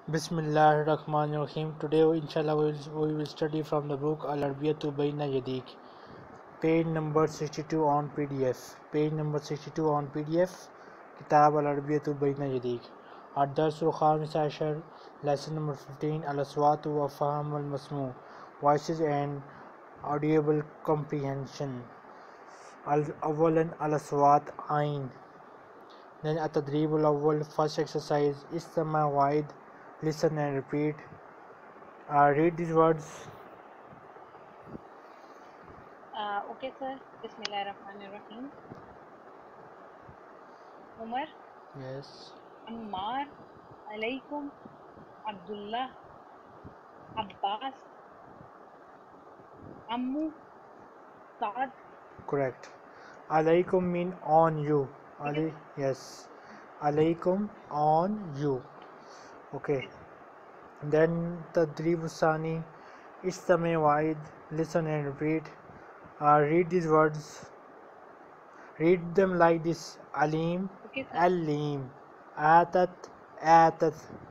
Bismillahirrahmanirrahim. Today, inshallah, we will study from the book Al Arbiyatu Bayna Yadik, page number 62 on PDF. Page number 62 on PDF, Kitab Al Arbiyatu Bayna Yadik. Ad-Darsul Khamis Ashar, lesson number 15, Al Aswatu wa Faham al Masmu, voices and audible comprehension. Al Awalan Al Aswat Ain. Then at Tadrib al Awwal, first exercise, Istama Wide, listen and repeat. Read these words. Okay, sir. Bismillahirrahmanirrahim. Umar, Yes. Ammar, Alaikum, Abdullah, Abbas, Ammu, Saad. Correct. Alaikum mean on you. ठीक है Ali, yes. Alaikum on you. Okay. Then Tadrib Usani. Istame wide. Listen and repeat. Read these words. Read them like this. Alim. Okay sir Alim. Atat. Atat.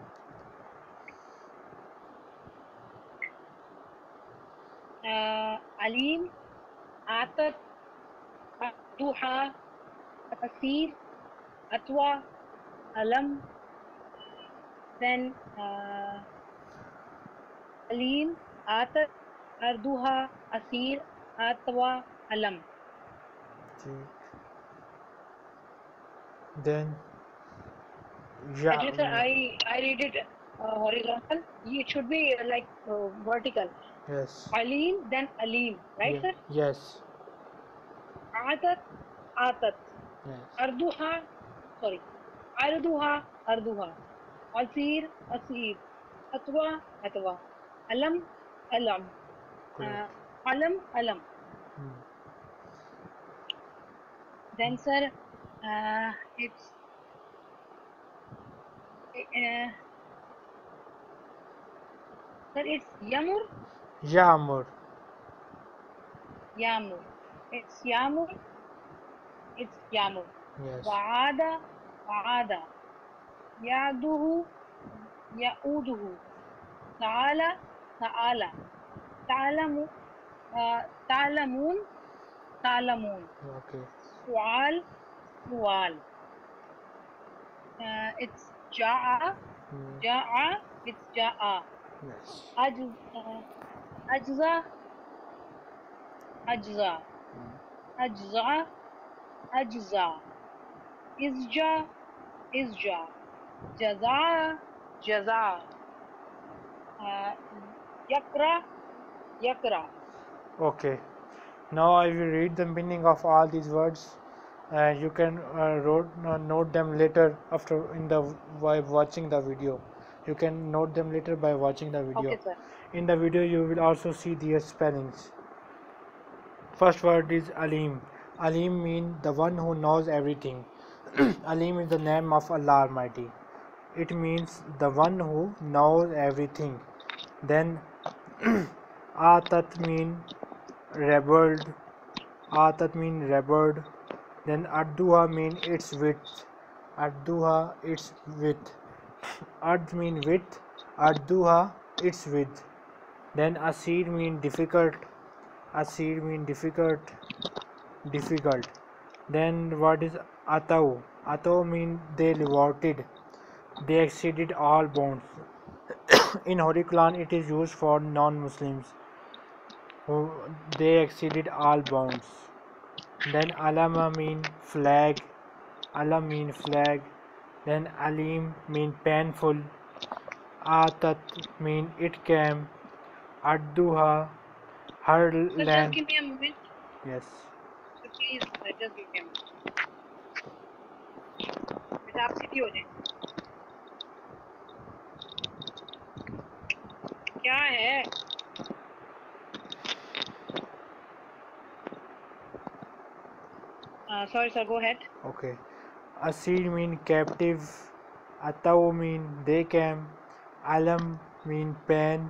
अलीम आतत दुहा असीर अतवा अलम then अलीम आतत अर्दुहा असीर अतवा अलम. Then Actually, sir, Ja. I read it horizontal. It should be like vertical. Yes. Alim, then Alim, right, sir? Yes. Atat, Atat. Yes. Arduha, sorry. Arduha, Arduha. Asir, Asir. Atwa, Atwa. Alam, Alam. Correct. Alam, Alam. Hmm. Then, sir, it's sir, it's Yamur, Yamur. Yamur. It's Yamur, it's Yamur. Yes. Wa'ada, Wa'ada. Ya'duhu, Ya'uduhu. Ta'ala, Ta'ala. Ta'lamu, Ta'lamun, Ta'lamun. Okay. Su'al, Su'al. It's Ja'a, Hmm. Ja'a, it's Ja'a. Yes. Ajza, Ajza. Ajza, Ajza. Izja, Izja. Jaza, Jaza. Yakra, Yakra. Okay. Now I will read the meaning of all these words. You can note them later after by watching the video. You can note them later by watching the video. Okay, sir. In the video, you will also see their spellings. First word is Alim. Alim means the one who knows everything. Alim is the name of Allah Almighty. It means the one who knows everything. Then Atat mean rebelled. Atat mean rebelled. Then Adduha mean its width. Adduha its width. Ad mean width. Adduha its width. Then Asir mean difficult. Asir mean difficult. Difficult. Then what is Atau? Atau mean they revolted. They exceeded all bounds. In Holy Quran, it is used for non-Muslims who they exceeded all bounds. Then Alama mean flag. Alam mean flag. Then Alim mean painful. Atat mean it came. Adduha her Sir, just land. give me a moment. Yes. So please, just give me a moment. बेटा आप सीधी हो जाए. क्या है? Sorry, sir. Go ahead. Okay. Asir mean captive. Atau mean they came. Alam mean pain.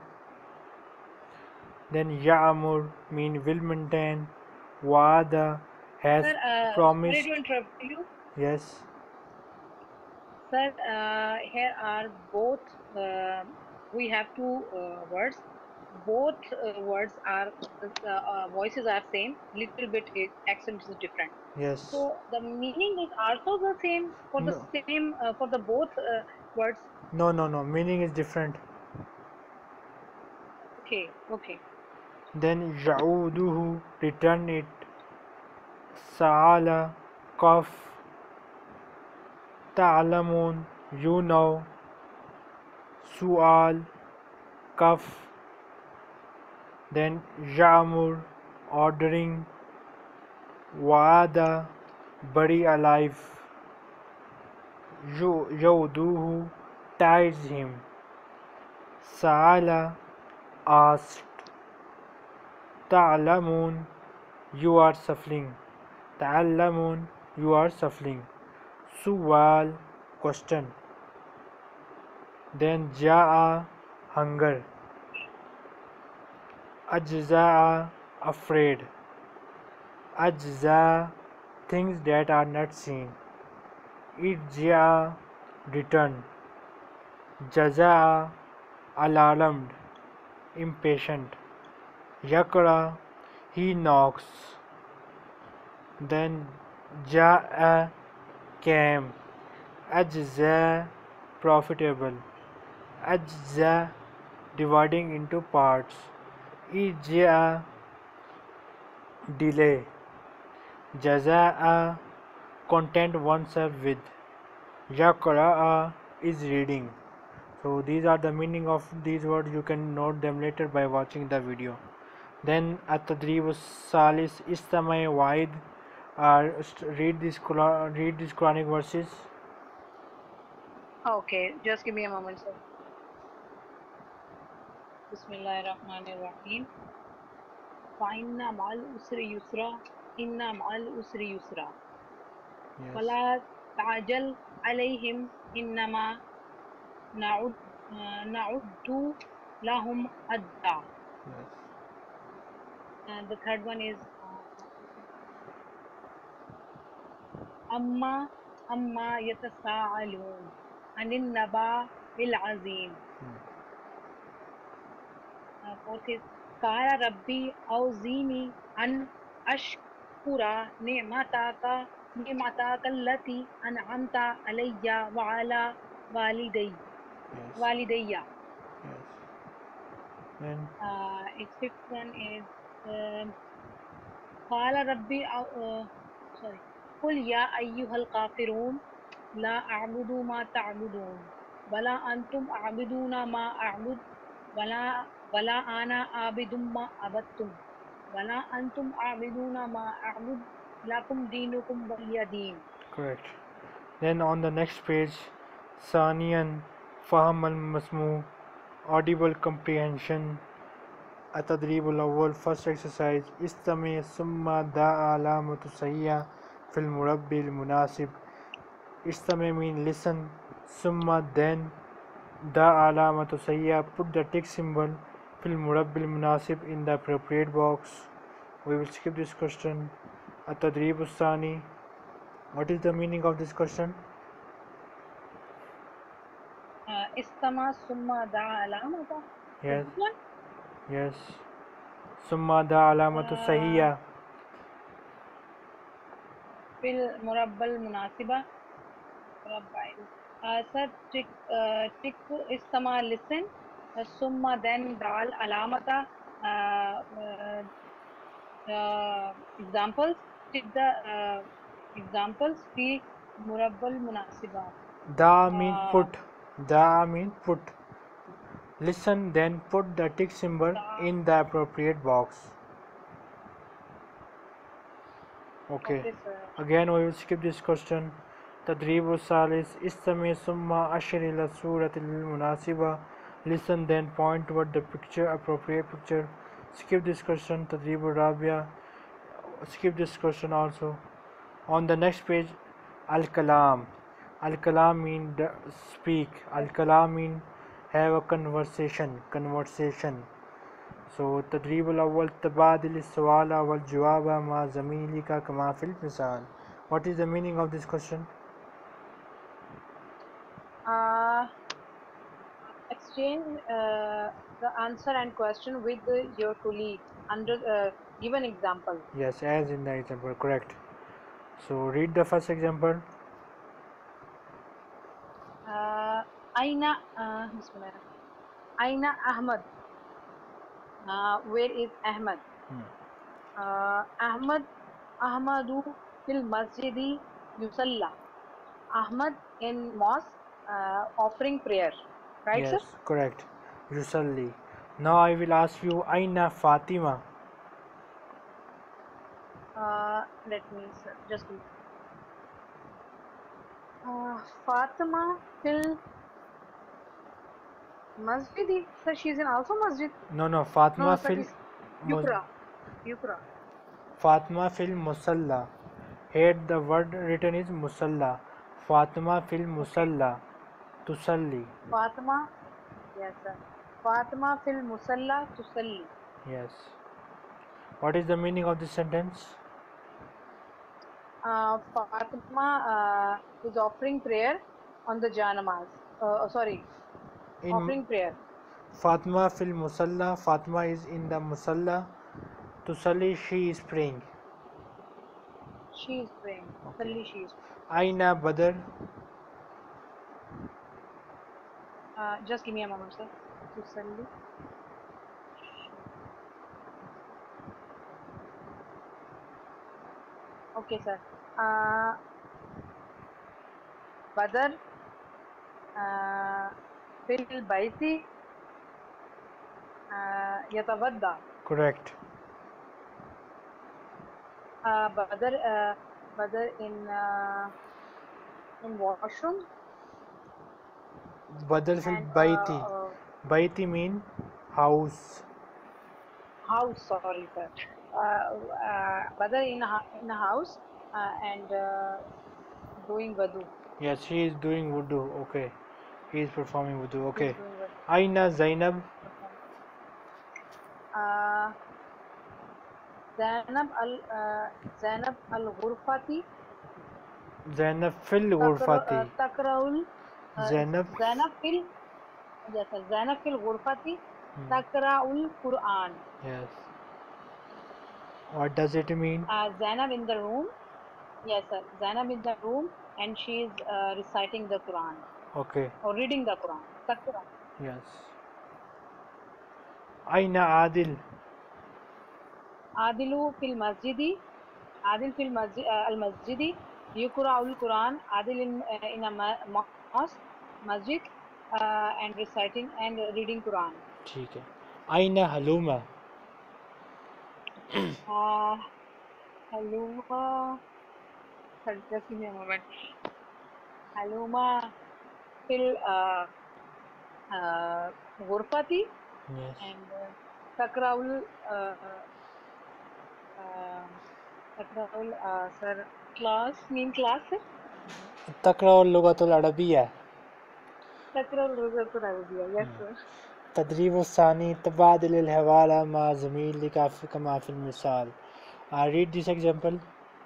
Then Ya'mur mean will maintain. Wa'ada has Sir, sorry promised. to interrupt you. Yes. Sir, here are both. We have two words. Both words are voices are same. Little bit accent is different. Yes. So the meaning is also the same for the No. same for the both words. No, no, no. Meaning is different. Okay, okay. Then يعوده, return it. سأل, cough. تعلمون, you know. سؤال, cough. Then يعمر, ordering. وعد, bury alive. يودوه, ties him. سأل, asked. تعلمون, you are suffering. تعلمون, you are suffering. سؤال, question. Then جاء, hunger. أجزاء, afraid. أجزاء, things that are not seen. إرجع, return. جزاء, alarmed, impatient. يقرأ, he knocks. Then جاء, came. أجزاء, profitable. أجزاء, dividing into parts. إرجع, delay. جزاء, content oneself with. يقرأ is reading. So these are the meaning of these words. You can note them later by watching the video. Then at-tadrib salis istamay wa'id, read these Quranic verses. Okay, just give me a moment, sir. Bismillahirrahmanirrahim. Fa'inna ma'al usri yusra. Inna ma'al usri yusra. Yes. ولا تعجل عليهم إنما نعد لهم عدا. Yes. And the third one is أما أما يتساءلون عن النبأ العظيم. Fourth is قال ربي أوزيني أن أشكر نعمتك التي أنعمت علي وعلى والدي. Yes. Then Its fifth one is قال ربي sorry قل يا أيها الكافرون لا أعبد ما تعبدون ولا أنتم عابدون ما أعبد ولا أنا عابد ما عبدتم ولا أنتم عابدون ما أعبد لكم دينكم ولي دين. correct. Then on the next page, Saniyan, Faham al-Masmu, audible comprehension. التدريب الأول, first exercise. استمع ثم دا علامة صحيحة في المربع المناسب. استمع mean listen. ثم then دا علامة صحيحة, put the tick symbol في المربع المناسب in the appropriate box. We will skip this question. التدريب الثاني, what is the meaning of this question? استمع ثم دع علامة. Yes. This one? Yes. ثم دا علامة صحيحة في المربع المناسبة. Sir, tick استمع listen. ثم then دع علامة. Examples. Tick the examples في مربع المناسبة. Da mean put. Da mean put. Listen, then put the tick symbol in the appropriate box. Okay. Okay, sir. Again, we will skip this question. تدريب الثالث استمع ثم أشر إلى الصورة المناسبة. Listen, then point toward the picture, appropriate picture. Skip this question. تدريب الرابع. Skip this question also. On the next page, Al-Kalam. Al-Kalam mean speak. Al-Kalam mean have a conversation. So تدريب الأول تبادل السؤال والجواب مع زميلك كما في المثال. What is the meaning of this question? exchange the answer and question with your colleague under given example. Yes, as in the example, correct. So read the first example. Aina, Bismillah. Aina Ahmad. Where is Ahmad? Ahmad, Ahmadu fil masjidi yusalla. Ahmad in mosque offering prayer. Right, sir? Yes, correct. Yusalli. Now I will ask you, Aina Fatima. Let me, sir, just please. Fatima fil masjidi. Sir, she is in also masjid. No, No, Fatima sir, fil is Yukra. Yukra. Fatima fil Musalla. Here the word written is Musalla. Fatima fil Okay. Musalla. Tusalli. Fatima. Yes, sir. Fatima fil musalla tusalli. Yes. What is the meaning of this sentence? Fatima is offering prayer on the Janamaz. Sorry, In offering prayer. Fatima fil Musalla, Fatima is in the Musalla. Tusalli, she is praying. She is praying. Okay. Tusalli, she is Aina Badr. just give me a moment, sir. Tusalli. Okay, sir. Badr fil baiti yatawadda. Correct. Badr in washroom Badr fil and Baiti. Baiti mean house. house. Sorry, sir. Badr in a house and doing wudu. Yes, he is doing wudu. Okay. He is performing wudu. He's Okay. doing wudu. Aina Zainab. Uh, Zainab al Ghurfati Zainab fil Ghurfati. Takraul Zainab. Zainab fil yes, sir. Zainab fil Ghurfati Takraul Quran. Yes. What does it mean? Zainab in the room. Yes, sir. Zainab in the room and she is reciting the Quran Okay. or reading the Quran. Takra. Yes. Aina Adil. Adilu fil masjidi. Adil fil al masjidi. Yuqra'ul Quran. Adil in a mosque, masjid, and reciting and reading Quran. ठीक है. Aina Haluma. Haluma. Just give me a moment. Haluma fil Ghurfati Yes. and Takraul sir class mean class sir. تقرأ اللغة العربية. Takraul Arabiya. Yes sir. تدريب الثاني تبادل الحوالة مع زميلك كما في المثال. I read this example.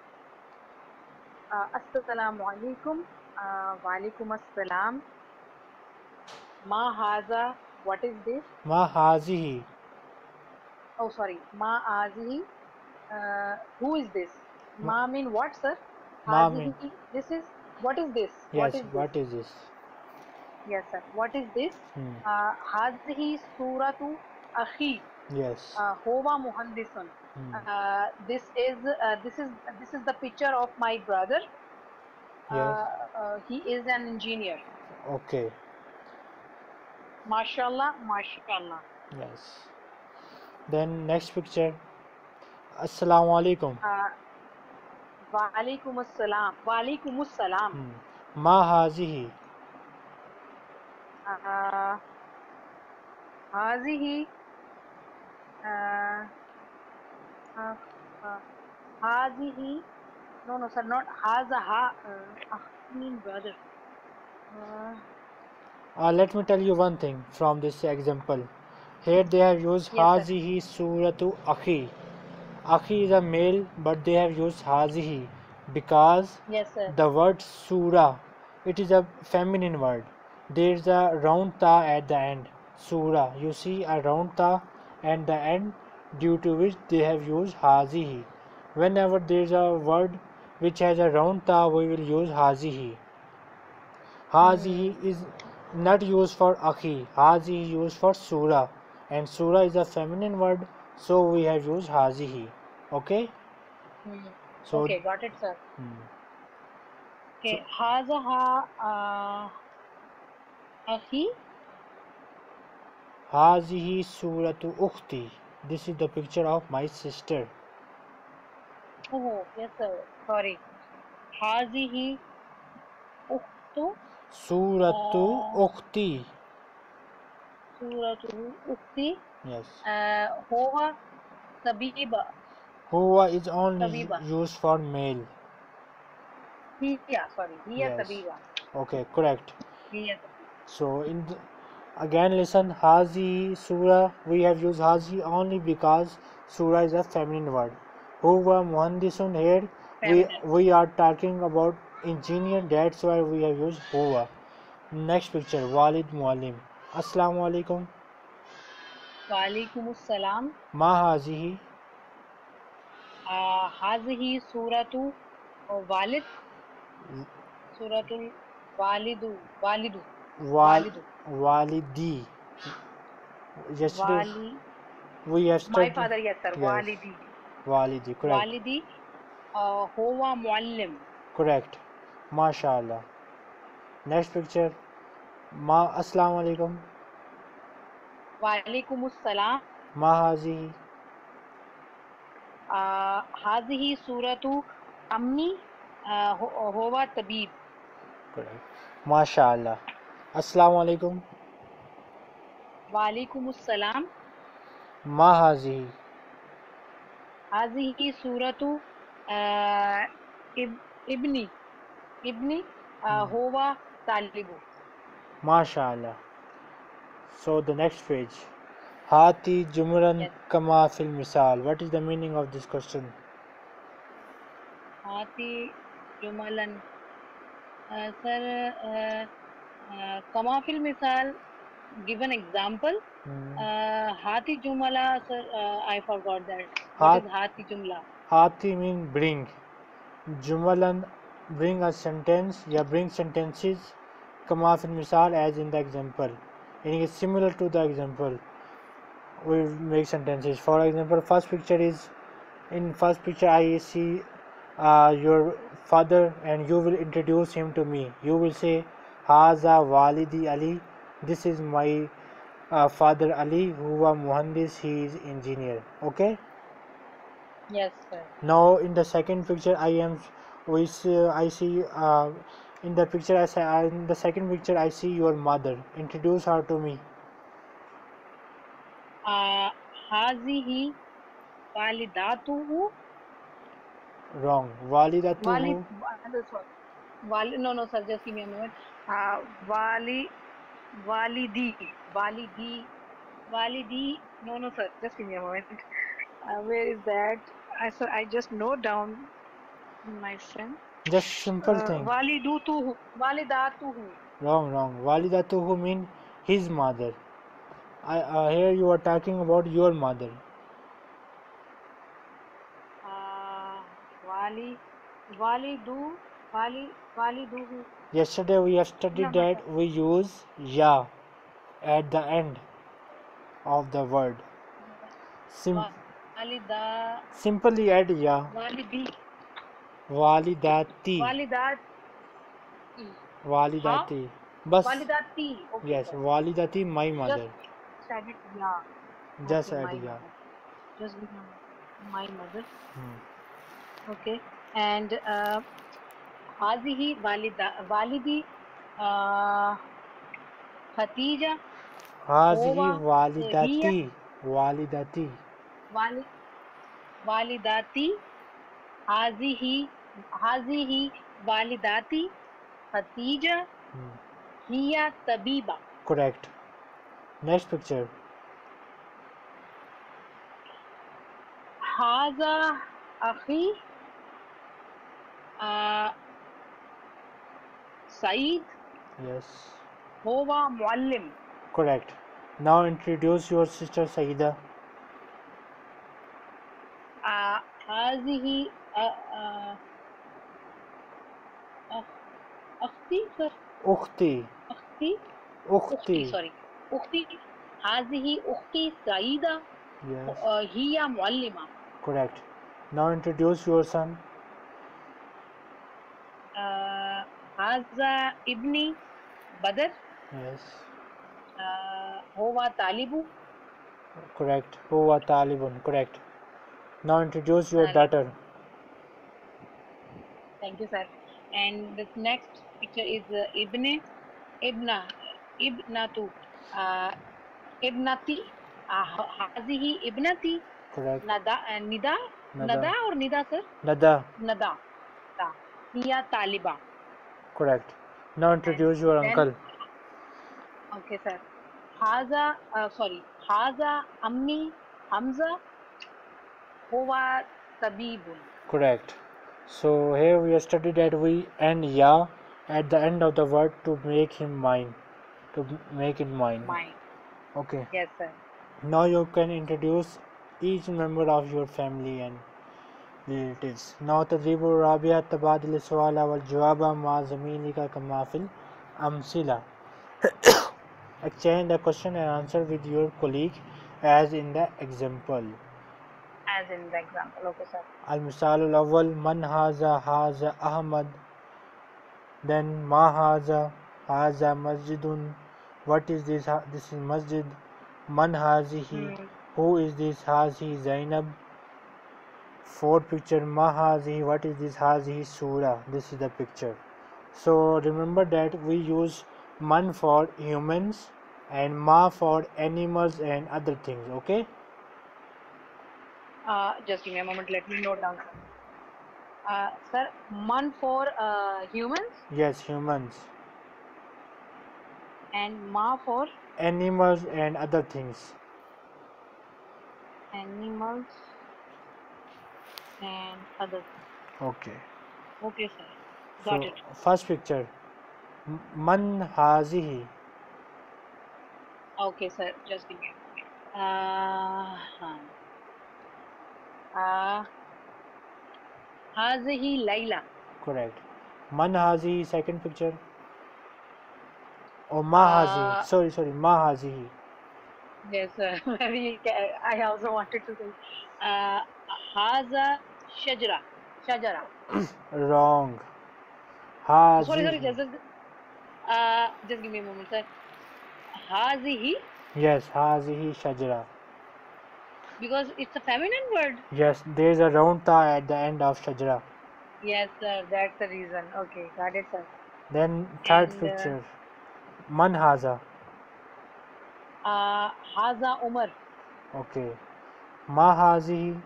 Assalamu alaikum. Wa alaikum assalam. Ma haza. What is this? ما هذه. Oh sorry. Ma azihi. Who is this? Ma mean what sir? Ma mean. Hazihi. This is. What is this? Yes, What is this? what is this? Yes sir. What is this? Hazihi suratu akhi. Yes. Hova muhandisun. This is the picture of my brother. Yes. He is an engineer. Okay. Mashallah, mashallah. Yes. Then next picture. Assalamu alaikum. Wa alaikum assalam. Wa alaikum assalam. Ma hazihi. Hazihi. Hazihi. No, sir, not hazaha. Mean brother. Let me tell you one thing from this example. Here they have used Yes, sir. hazihi suratu akhi. Akhi is a male, but they have used hazihi because Yes, sir. the word surah, it is a feminine word. There is a round ta at the end. surah. You see a round ta and the end, due to which they have used hazihi. Whenever there is a word which has a round ta, we will use hazihi. Hazihi is not used for akhi. Hazihi is used for surah, and surah is a feminine word, so we have used hazihi. Okay? So Okay, got it, sir. hmm. Okay, hazaha akhi. Hazihi suratu ukhti. This is the picture of my sister. Oh, yes, sir. Sorry. Hazihi ukhtu Suratu ukhti. suratu ukhti. Yes. Huwa tabiba. Huwa is only Tabiba. used for male. Hiya, sorry. Hiya Yes. tabiba. Okay, correct. Hiya tabiba. So again listen, hazi surah, we have used hazi only because surah is a feminine word. Huwa muhandisun, here Feminine. we are talking about engineer, that's why we have used huwa. Next picture, walid muallim. Assalamu alaikum. Walaikum assalam. Ma hazihi. Hazihi suratu walid. Suratul walidu. Walidu. Walidu. Walidi. Yesterday Wali. we have My studied. father, yes, sir. Yes, Walidi. walidi, correct. Walidi. Huwa muallim. Correct. MashaAllah. Next picture. Assalamu alaikum. Walaikum assalam. Ma hazihi. हाज़िही सूरतु अम्मी होवा तबीब. Correct. MashaAllah. Assalamu alaikum. वालेकुम अस्सलाम. Ma hazihi. हाज़िही सूरतु इब्नी इब्नी होवा तालिबु. MashaAllah. So the next page. Hati jumran Yes. kama fil misal. What is the meaning of this question? हाथी जुमलन. Sir कमाफिल मिसाल. Give an example. Hati jumla, sir. I forgot that. What is hati jumla? Hati mean bring. Jumalan bring a sentence, ya bring sentences. Kama fil misal, as in the example. It is similar to the example. We will make sentences. For example, first picture is, in first picture I see your father and you will introduce him to me. You will say Haza Walidi Ali. This is my father Ali, huwa muhandis, he is engineer. Okay. Yes, sir. Now in the second picture I see in the picture in the second picture I see your mother. Introduce her to me. हाज़िही वालिदातुहु. Wrong. Walidatuhu. No, sir, just give me a moment. Walidi. No, sir, just give me a moment. Where is that? I just note down, my friend. Just simple thing. Walidatuhu. Wrong. Walidatuhu mean his mother. Here you are talking about your mother. Waliduhu. Yesterday we have studied that we use ya at the end of the word. Simply add ya. Walidati. Walidati. Bas. Walidati. Okay, Yes, sir. Walidati, my mother. Just add it, yeah. Just Okay, add my ya. mother. Just my mother. Okay. And hazihi walidi Khatija. Hazihi Huwa walidati. Walidati. walidati. Hazihi walidati Khatija. Hiya tabiba. Correct. Next picture. Haza akhi Saeed. Yes. Huwa muallim. Correct. Now introduce your sister Saida. هذه أختي sir. Ukhti. أختي Ukhti. sorry. أختي هذه أختي سعيدة. Yes. هي معلمة. Correct. Now introduce your son. هذا ابني بدر. Yes. هو طالب. Correct. Huwa talibun. Correct. Now introduce your daughter. Thank you, sir. And the next picture is ibna, ibnatu, ibnati. هذه ابنتي. Correct. nida Nada. or nida sir? Nada. nada هي طالبة. Correct. Now introduce your then- uncle. Okay sir. هذا sorry هذا أمي حمزة. هو طبيب. Correct. So here we have studied that we end ya at the end of the word to make him mine. To make it mine. Mine. Okay. Yes sir. Now you can introduce each member of your family and relatives. Now تدريب الرابعة تبادل السؤال والجواب مع زميلك كما في الأمثلة. Exchange the question and answer with your colleague as in the example. As in the example. Okay sir. المثال الأول من هذا أحمد. Then ما هذا مسجد. What is this? This is masjid. Man hazihi. Who is this? Hazihi Zainab. Fourth picture ma hazihi. What is this? Hazihi Surah. This is the picture. So remember that we use man for humans and ma for animals and other things. Okay. Just give me a moment. Let me note down. Sir, man for humans Yes, humans. and ma for Animals and other things. animals and other. Okay. Okay, sir. Got So it. first picture. Man hazihi. Okay, sir. Just give me a moment. هذه ليلى. Correct. Man hazihi. Second picture. Oh, ma hazihi. Sorry. Ma hazihi. Yes, sir. I also wanted to say هذا شجرة. Wrong. Sorry. Hazihi. Just give me a moment, sir. هذه. Yes, hazihi shajara. Because it's a feminine word. Yes, there is a round ta at the end of shajara. Yes, sir. That's the reason. Okay, got it, sir. Then third And, picture. Man haza. Haza Umar. Okay. Ma hazihi.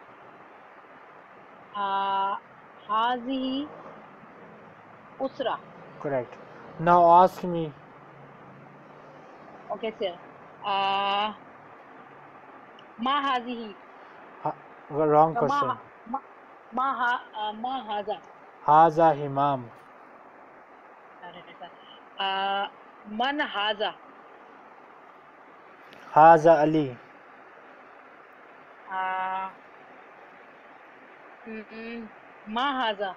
Hazihi Usra. Correct. Now ask me. Okay, sir. Ma hazihi. Wrong question. Ma haza. Haza himam. Man haza. Haza Ali. Ma haza.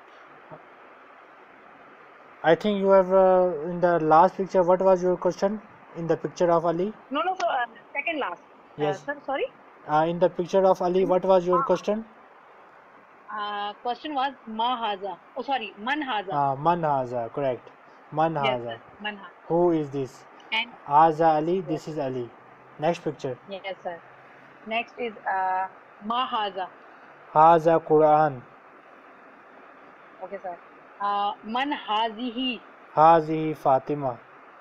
I think you have in the last picture. What was your question in the picture of Ali? No, sir. Second last. Yes. Sir, sorry. In the picture of Ali, what was your question? Question was ma haza. Oh, sorry. Man haza. Man haza. Correct. Man Yes, haza. sir. Man haza. Who is this? And Haza Ali. This is Ali. Next picture. yes, sir. Next is ma haza. Haza Quran. Okay, sir. Man hazihi. Hazihi Fatima.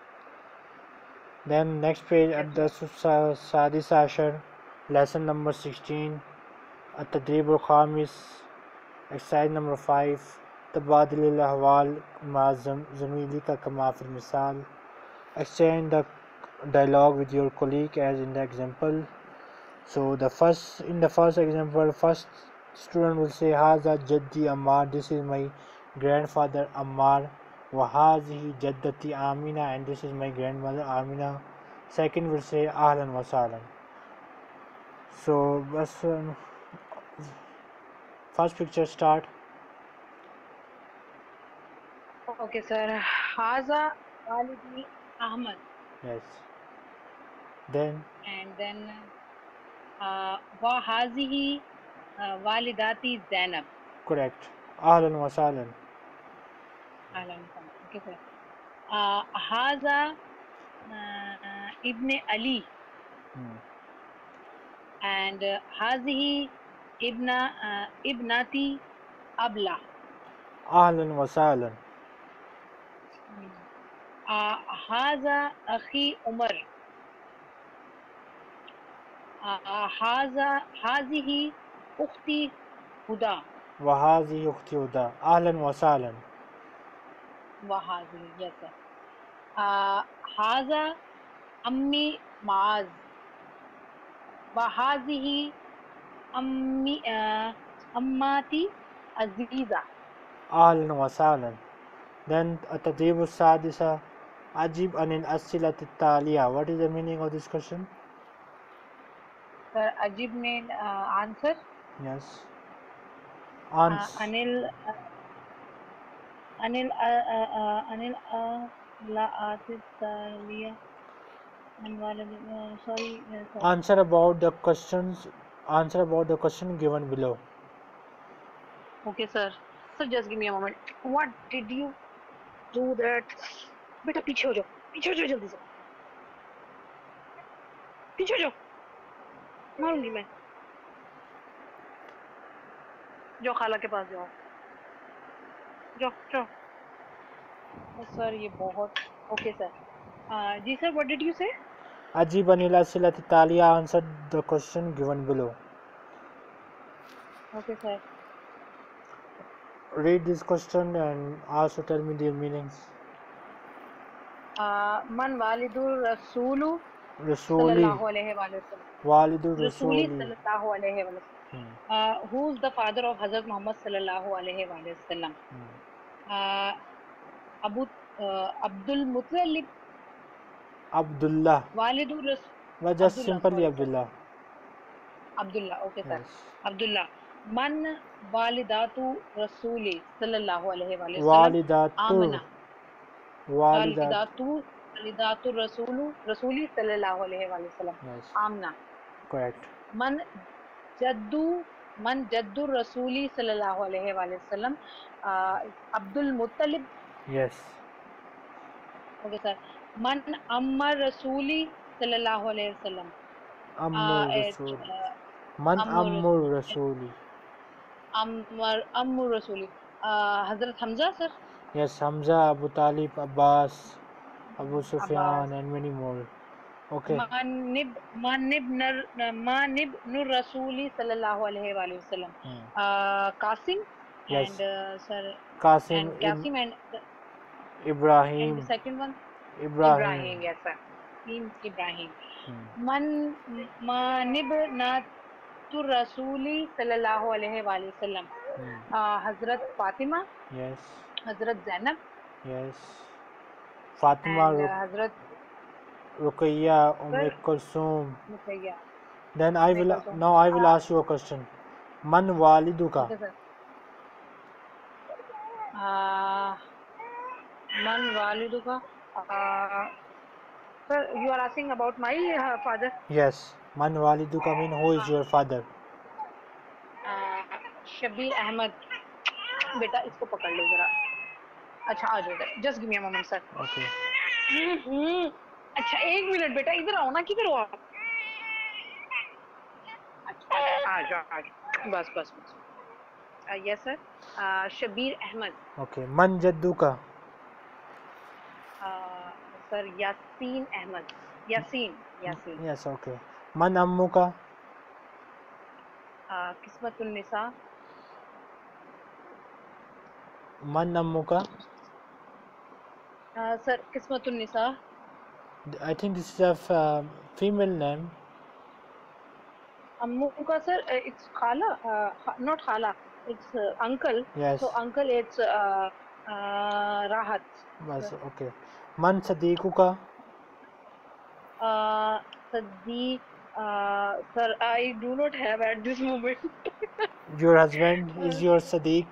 Then next page at the Sadis Ashar, lesson number 16, At-Tadrib al-Khamis, exercise number 5, Tabadil al-Ahwal ma Zamilika kama fil misal. Exchange the dialogue with your colleague as in the example. So in the first example, first student will say Haza Jaddi Ammar, this is my grandfather Ammar. Wahazihi Jaddati Amina, and this is my grandmother Amina. Second will say ahlan wa sahlan. So bas first picture start. Okay, sir. Haza walidi Ahmad, Yes. Then and then wa hazihi walidati Zainab. correct. Ahlan wa sahlan. Ahlan wa sahlan. Okay, sir. Haza Ibn Ali, Hmm. and hazihi ibnati Abla. Ahlan wa sahlan. haza akhi Umar. hazihi ukhti Huda. Wa hazihi ukhti Huda. Ahlan wa sahlan. Wahazihi, yes sir. haza ammi Maaz. Wahazihi ammi ammati Aziza. Ahlan wa sahlan. Then التدريب السادسة أجب عن الأسئلة التالية. What is the meaning of this question? Sir, Ajib mean answer. Yes. Answer. Anil la atif taliya. Sorry, sir. Answer about the questions. Answer about the question given below. Okay, sir. So just give me a moment. What did you do that? बेटा पीछे हो जाओ जल्दी से पीछे हो जाओ मारूंगी मैं जाओ खाला के पास जाओ जाओ सर ये बहुत okay sir ji sir what did you say أجب عن الأسئلة التالية. Answer the question given below. Okay sir Read this question and also tell me their meanings. मन वालिदुर रसूलु Rasuli. सल्लल्लाहु अलैहि वसल्लम Walidur रसूली Rasuli. सल्लल्लाहु अलैहि वसल्लम who is the father of Hazrat Muhammad सल्लल्लाहु अलैहि वसल्लम Abu Abdul मुत्तलिब Abdullah. वालिदुर Well, just Abdullah, simply sorry, Abdullah. Abdullah, okay, sir. Yes. Abdullah. Man walidatu Rasuli sallallahu alaihi wasallam. Walidatur. Amna. Walidat. Walidatu Rasuli sallallahu alaihi wasallam. Yes. Amna. Correct. Man jaddu Rasuli sallallahu alaihi wasallam. Abdul Muttalib. Yes. Okay, sir. Man Ammar Rasuli sallallahu alaihi wasallam. Ammur Rasul. Man Ammur Rasuli. Ammur Rasuli. Hazrat Hamza, sir. Yes, Hamza, Abu Talib, Abbas, Abu Sufyan, Abbas. and many more. Okay. Manib Nur Rasuli sallallahu alaihi wasallam. Qasim. Yes. And sir. Qasim, And Qasim and Ibrahim. the second one. Ibrahim. Yes, sir. Ibrahim. Manib Natur Rasuli sallallahu alaihi wasallam. Hazrat Fatima. Yes. Hazrat Zainab. Yes. Fatima. And Hazrat Ruqayya, Kulsum. Ruqayya. Then I will ask you a question. Man waliduka. Okay, sir. Man waliduka. Sir, you are asking about my father. Yes. Man waliduka mean who is your father? Shabir Ahmad. बेटा इसको पकड़ लो जरा. अच्छा आ जाओ इधर. Just give me a moment, sir. Okay. अच्छा 1 minute बेटा इधर आओ ना. किधर हो आप? अच्छा आ जाओ बस. Yes, sir. Shabir Ahmad. Okay. Man jadduka. Sir, Yasin Ahmad. Yasin. Yes, okay. Man ammuka. Qismatul Nisa. Man ammuka. Sir, Qismatul Nisa. I think this is a female name. Ammuka, sir, it's Khala. Not Khala. It's uncle. Yes. So uncle, it's Rahat. Bas, okay. Man sadiquka. Uh, Sadiq, sir, I do not have at this moment. Your husband is Uh, your Sadiq.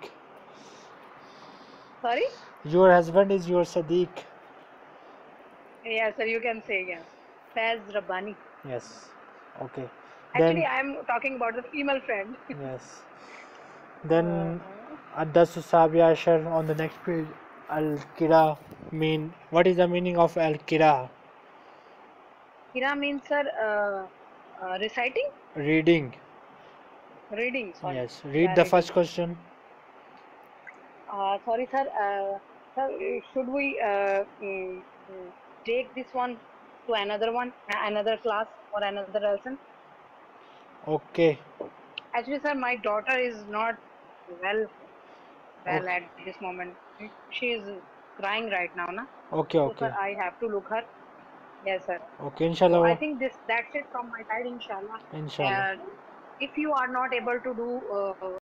Sorry? Your husband is your Sadiq. Yeah, sir, you can say yes. Faz Rabbani. Yes. Okay. Actually, Then I am talking about the female friend. yes. Uh, Then Ad-Darsu Sabi Ashar on the next page. Al-Kira mean what is the meaning of Al-Kira? Kira means, sir, reciting? Reading. Reading, sorry. Yes. Read Yeah, the reading. first question. Sorry, sir. Sir, should we take this one to another one, another class or another lesson? Okay. Actually, sir, my daughter is not well Okay. at this moment. She is crying right now, na? Okay. So, sir, Okay. I have to look her. Yes, sir. Okay. So I Inshallah. think that's it from my side, inshallah. Inshallah. If you are not able to do